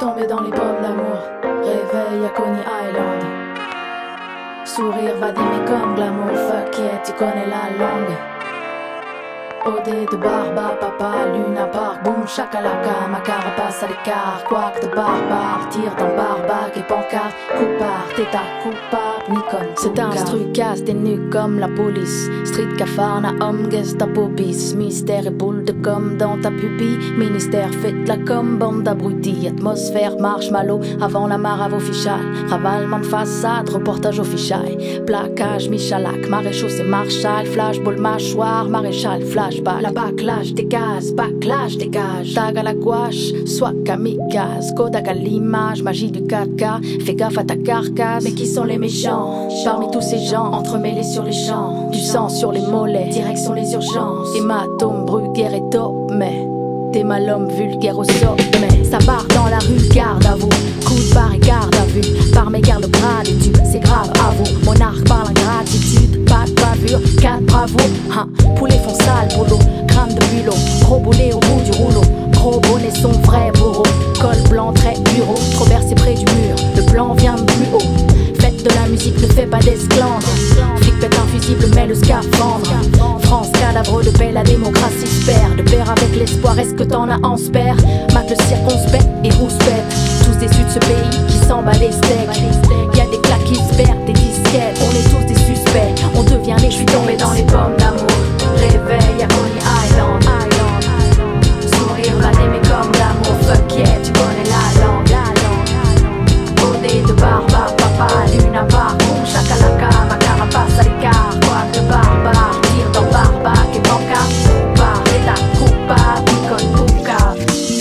tombé dans les pommes d'amour. Réveil à Coney Island. Sourire va d'aimer comme glamour. Fuck yeah, tu connais la langue. OD de barba, papa, lune à part. Boum, chakalaka, ma carapace à l'écart. Quack de barbare, tire dans barbac et pancarte. Coupard, t'es ta coupable, Nikon. C'est un instru casse des nuques comme la police. Street cafarna, homme, Gestapo bis. Mystère et boule de com dans ta pupille. Ministère, faites la com, bande d'abrutis. Atmosphère, marshmallow, avant la mare à vos fichales. Ravalement de façade, reportage au fichaille. Plaquage, Michalak, maréchaux, c'est Marshall. Flashball, mâchoire, maréchal, flash. La backlash, dégage, tag à la gouache, soit kamikaze, Kodak à l'image, magie du 4K, fais gaffe à ta carcasse. Mais qui sont les méchants? Parmi tous ces gens, entremêlés sur les champs, du sang sur les mollets, direction les urgences. Hématome, Bruguère et top, mais t'es mal homme vulgaire au sommet. Ça part dans la rue, garde à vous. Coup de barre et garde à vue. Par mes gardes gratitude, c'est grave à vous. Monarque par la gratitude, pas de bavure, 4 bravo. Poulet font sale boulot, crâne de bulot. Gros boulet au bout du rouleau. Gros bonnet son vrai bourreau. Col blanc, trait bureau. Trop versé près du mur, le plan vient de plus haut. Faites de la musique, ne fais pas d'esclandre. Flic pète infusible, mais le scaphandre. France, cadavre de paix, la démocratie se perd. De pair avec l'espoir, est-ce que t'en as en spare? Mate le circonspect et rouspète. Tous déçus de ce pays qui s'emballe les steaks. Y'a des claques qui se perdent, des disquettes. On est tous des suspects, on devient les. J'suis tombé dans les pommes d'amour. Réveil à Coney Island. Sourire va d'aimer comme l'amour. Fuck yeah, tu connais la langue. OD de barba, papa, lune à part. Boum, chakalaka, ma carapace à l'écart. Quoi de barbare, tire dans barbac et pancarte. Coupard, c'est ta coupable, Nikon Poucave.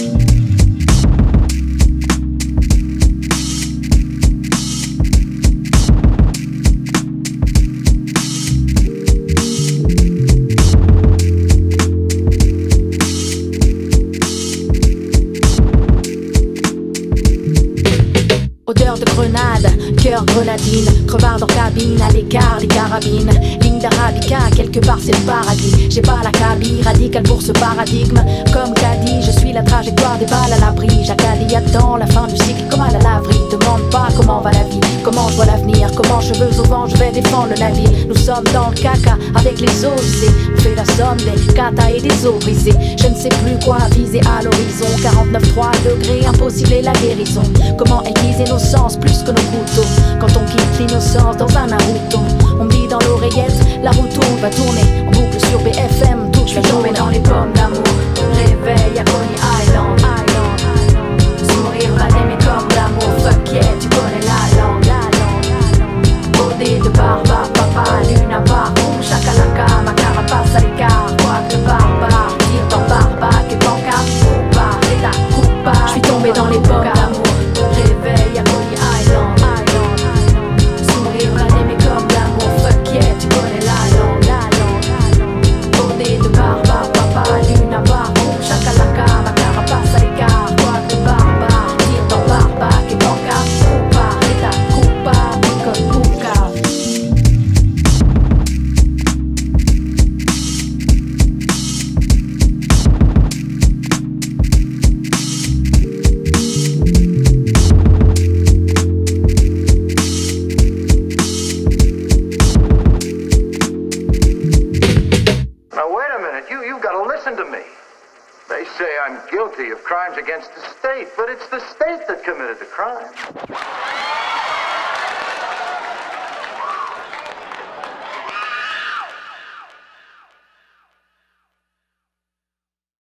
Odeur de grenade, cœur grenadine, crevard dans cabine, à l'écart des carabines. Ligne d'arabica, quelque part c'est le paradis. J'ai pas la cabine radicale pour ce paradigme. Comme Caddy, je suis la trajectoire des balles à l'abri. Jacali attend la fin du cycle comme à la laverie. Demande pas comment va la vie, comment je vois l'avenir, comment cheveux au vent je vais défendre le navire. Nous sommes dans le caca avec les odyssées. On fait la somme des katas et des os brisés. Je ne sais plus quoi viser à l'horizon. 49,3 degrés, impossible et la guérison. Comment aiguiser nos sens plus que nos couteaux? Quand on quitte l'innocence dans un Naruto, on me dit dans l'oreillette, la roue tourne, va tourner en boucle sur BFM. Tout je vais tomber dans les pommes d'amour. Réveil à Coney Island. Sourire va d'aimer comme l'amour. Fuck yeah, tu connais la langue. OD de barba, papa, lune à part. Boum, chakalaka, ma carapace à l'écart. Quoi de barbare, tire dans barbac et pancarte. Coupard, c'est ta coupable. J'suis tombé dans les pommes d'amour. Réveil à Coney Island. Sourire va d'aimer comme l'amour. Fuck yeah, tu connais la langue. OD de barba, papa, lune à part. Boum, chakalaka, ma carapace à l'écart. Quoi de barbare, tire dans barbac et pancarte. Coupard, c'est ta coupable, comme Poucave. You've got to listen to me. They say I'm guilty of crimes against the state, but it's the state that committed the crime.